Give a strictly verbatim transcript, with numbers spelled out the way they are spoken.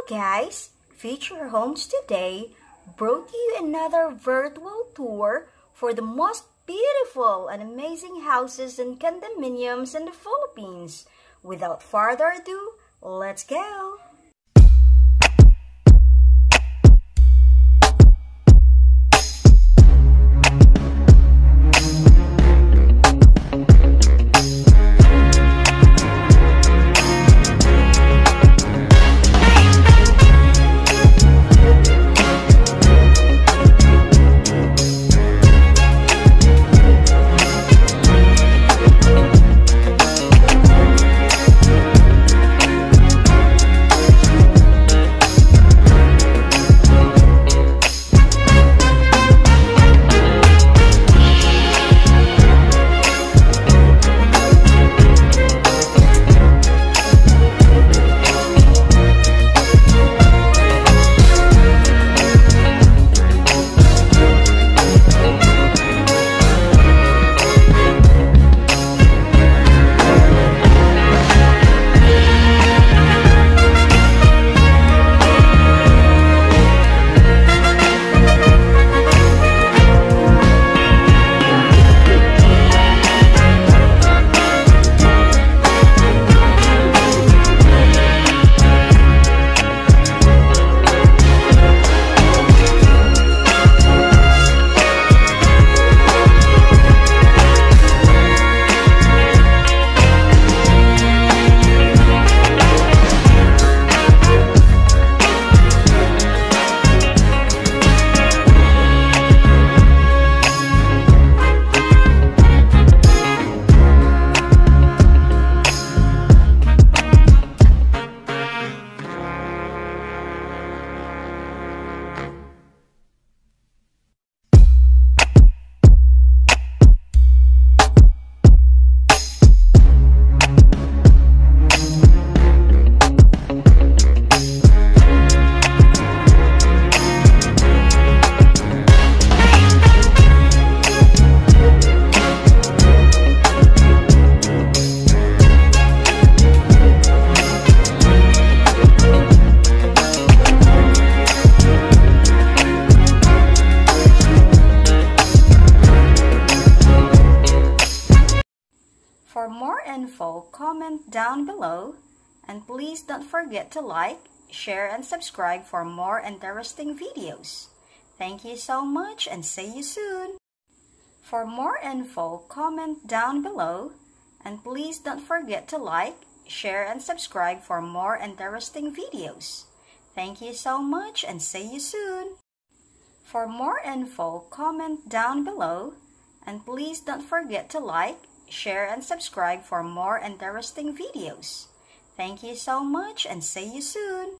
guys, Future Homes Today brought you another virtual tour for the most beautiful and amazing houses and condominiums in the Philippines. Without further ado, let's go! For more info, comment down below, and please don't forget to like, share, and subscribe for more interesting videos. Thank you so much and see you soon! For more info, comment down below, and please don't forget to like, share, and subscribe for more interesting videos. Thank you so much and see you soon! For more info, comment down below, and please don't forget to like, share, and subscribe for more interesting videos. Thank you so much and see you soon!